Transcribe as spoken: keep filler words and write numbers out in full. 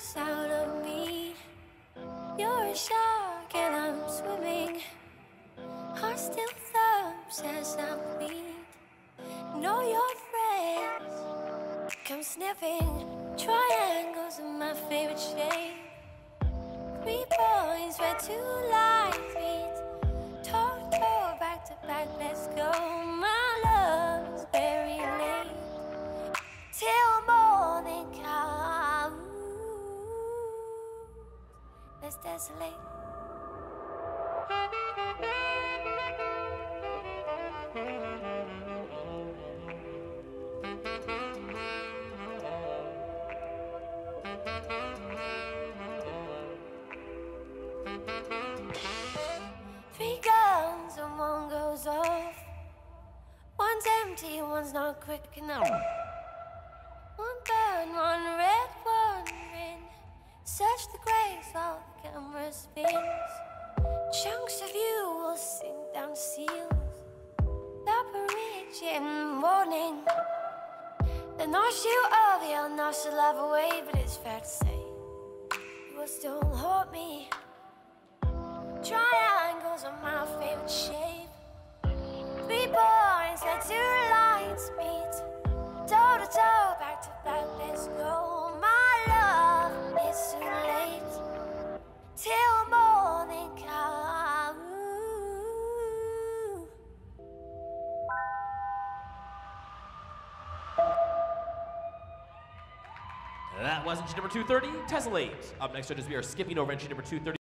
chunks out of me. You're a shark and I'm swimming. Heart still thumps as I bleed. Know your friends come sniffing. Triangles are my favorite shape. Three points where two lines meet. Toe to toe, back to back, let's go. My love is very late. Till morning comes. Let's tessellate. Three guns and one goes off. One's empty, one's not quick enough. One burn, one red, one ring. Search the graves while the camera spins. Chunks of you will sink down seals. Up a ridge in morning. The nostril of your nostril love away, but it's fair to say you will still haunt me. Triangles are my favorite shape. Three points where two lines meet. Toe to toe, back to back, let's go. My love, it's too late. Till morning comes. That was entry number two thirty, Tessellate. Up next, judges, we are skipping over entry number two thirty.